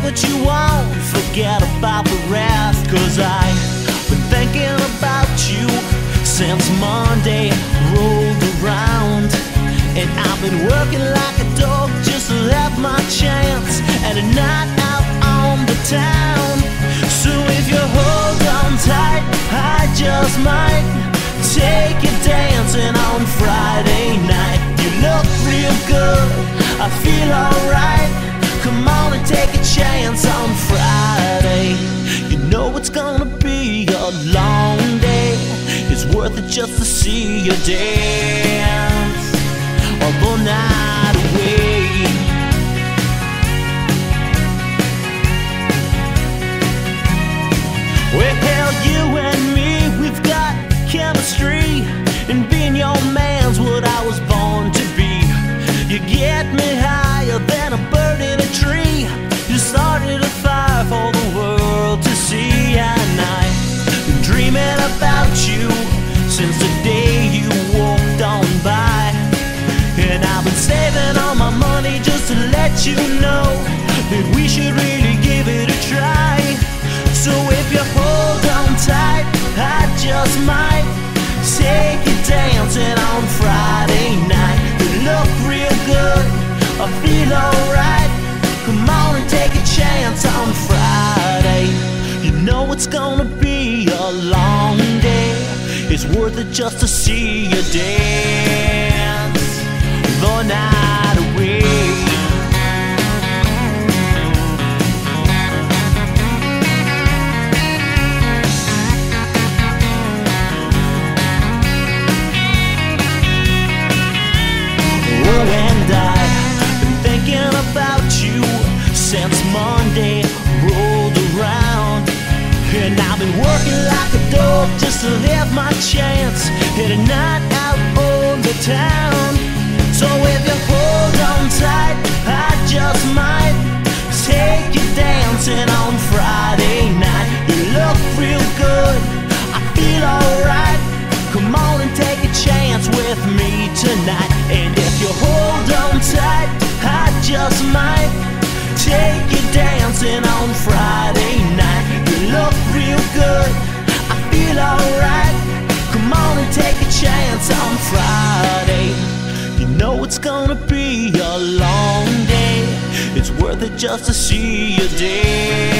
what you want, forget about the rest. 'Cause I've been thinking about you since Monday rolled around, and I've been working like a dog just to have my chance at a night out on the town. So if you hold on tight, I just might take you dancing on Friday night. You look real good, I feel alright. Come on and take a chance on Friday. You know it's gonna be a long day. It's worth it just to see you dance all the night away. Well, you and me, we've got chemistry, and being your man's what I was born to be. You get me higher than a bird in a tree. You started a fire for the world to see, and I've been dreaming about you since the day you walked on by. And I've been saving all my money just to let you know that we should really give it a try. So if you hold on tight, I just might take you dancing on Friday night. You look real good, I feel alright. Come on and take a chance on Friday. You know it's gonna be a long day. It's worth it just to see you dance the night away. Since Monday rolled around, and I've been working like a dog just to have my chance at a night out on the town. So if you hold on tight, I just might take you dancing on Friday night. You look real good, I feel alright. Come on and take a chance with me tonight. And if you hold on tight, I just might take you dancing on Friday night. You look real good, I feel alright. Come on and take a chance on Friday. You know it's gonna be a long day. It's worth it just to see you dance.